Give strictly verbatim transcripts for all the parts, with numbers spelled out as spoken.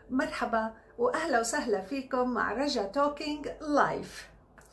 مرحبا واهلا وسهلا فيكم مع رجا توكينج لايف.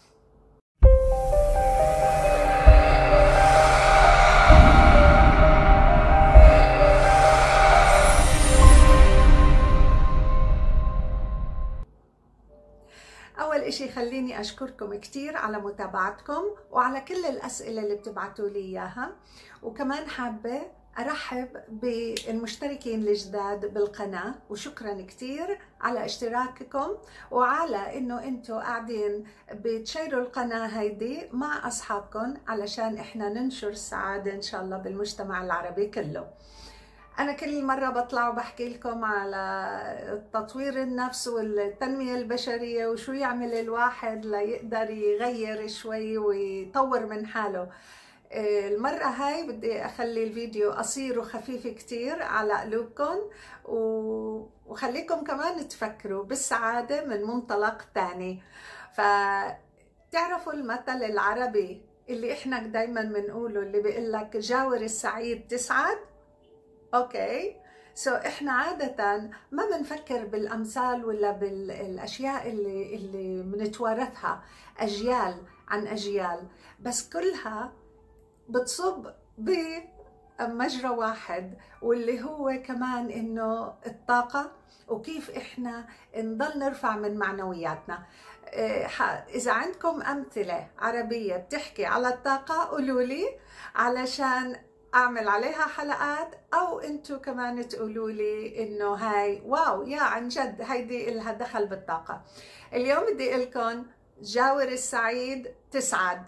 أول إشي خليني أشكركم كتير على متابعتكم وعلى كل الأسئلة اللي بتبعتوا لي إياها، وكمان حابة أرحب بالمشتركين الجداد بالقناة، وشكرا كتير على اشتراككم وعلى إنه أنتوا قاعدين بتشيروا القناة هيدي مع أصحابكم علشان إحنا ننشر السعادة إن شاء الله بالمجتمع العربي كله. أنا كل مرة بطلع وبحكي لكم على تطوير النفس والتنمية البشرية وشو يعمل الواحد ليقدر يغير شوي ويطور من حاله. المرة هاي بدي أخلي الفيديو قصير وخفيف كتير على قلوبكم، وخليكم كمان تفكروا بالسعادة من منطلق تاني. فتعرفوا المثل العربي اللي إحنا دايما بنقوله اللي بيقول لك جاور السعيد تسعد؟ اوكي سو so, احنا عادة ما بنفكر بالامثال ولا بالاشياء اللي اللي بنتوارثها اجيال عن اجيال، بس كلها بتصب بمجرى واحد، واللي هو كمان انه الطاقة وكيف احنا نضل نرفع من معنوياتنا. اذا عندكم امثلة عربية بتحكي على الطاقة قولوا لي علشان اعمل عليها حلقات، او انتو كمان تقولوا لي انه هاي واو يا عن جد هيدي لها دخل بالطاقة. اليوم بدي لكم جاور السعيد تسعد.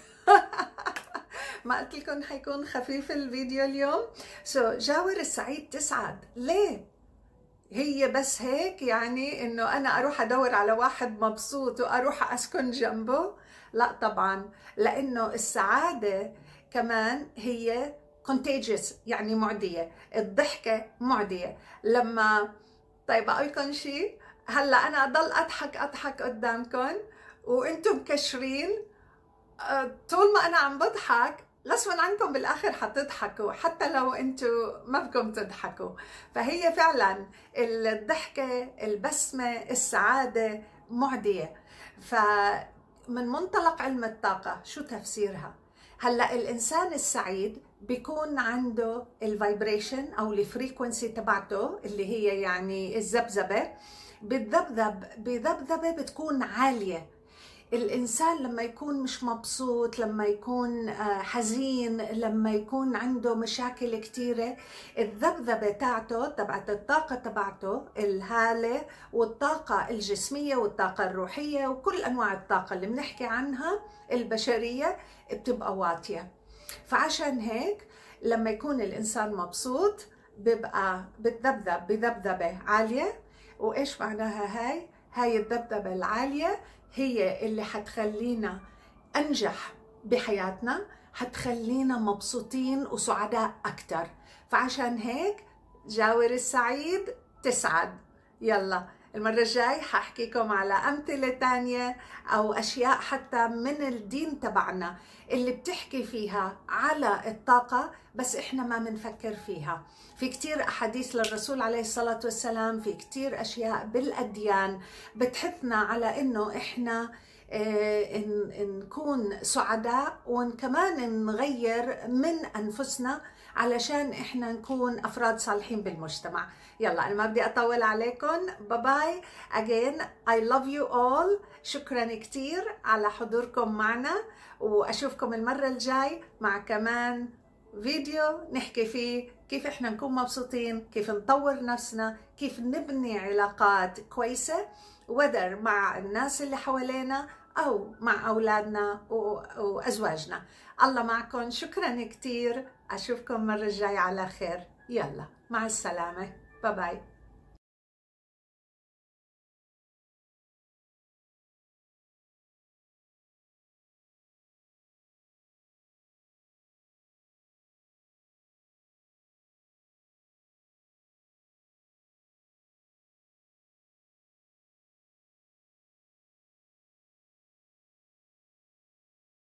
ما قلت لكم حيكون خفيف الفيديو اليوم؟ سو so, جاور السعيد تسعد ليه؟ هي بس هيك يعني انه انا اروح ادور على واحد مبسوط واروح اسكن جنبه؟ لا طبعا، لانه السعادة كمان هي contagious يعني معدية، الضحكة معدية. لما طيب أقول لكم شيء، هلا أنا أضل أضحك أضحك قدامكم وأنتم مكشرين، طول ما أنا عم بضحك غصبا عنكم بالآخر حتضحكوا حتى لو أنتم ما بدكم تضحكوا. فهي فعلا الضحكة، البسمة، السعادة معدية. فمن منطلق علم الطاقة شو تفسيرها؟ هلا الانسان السعيد بيكون عنده الفايبريشن او الفريكونسي تبعته اللي هي يعني الذبذبه، بتذبذب بذبذبه بتكون عاليه. الانسان لما يكون مش مبسوط، لما يكون حزين، لما يكون عنده مشاكل كتيره، الذبذبه تاعته تبعت الطاقه تبعته الهاله والطاقه الجسميه والطاقه الروحيه وكل انواع الطاقه اللي بنحكي عنها البشريه بتبقى واطيه. فعشان هيك لما يكون الانسان مبسوط بيبقى بتذبذب بذبذبه عاليه. وايش معناها هاي؟ هاي الذبذبه العاليه هي اللي حتخلينا انجح بحياتنا، حتخلينا مبسوطين وسعداء اكثر. فعشان هيك جاور السعيد تسعد. يلا المرة الجاي حاحكيكم على أمثلة تانية أو أشياء حتى من الدين تبعنا اللي بتحكي فيها على الطاقة بس إحنا ما منفكر فيها. في كتير أحاديث للرسول عليه الصلاة والسلام، في كتير أشياء بالأديان بتحثنا على إنه إحنا نكون سعداء وكمان نغير من أنفسنا علشان إحنا نكون أفراد صالحين بالمجتمع. يلا أنا ما بدي أطول عليكم. باي باي again. I love you all. شكرا كتير على حضوركم معنا، وأشوفكم المرة الجاي مع كمان فيديو نحكي فيه كيف إحنا نكون مبسوطين، كيف نطور نفسنا، كيف نبني علاقات كويسة whether مع الناس اللي حوالينا أو مع أولادنا وأزواجنا. الله معكم. شكرا كتير. أشوفكم مرة الجاي على خير. يلا مع السلامة. باي باي.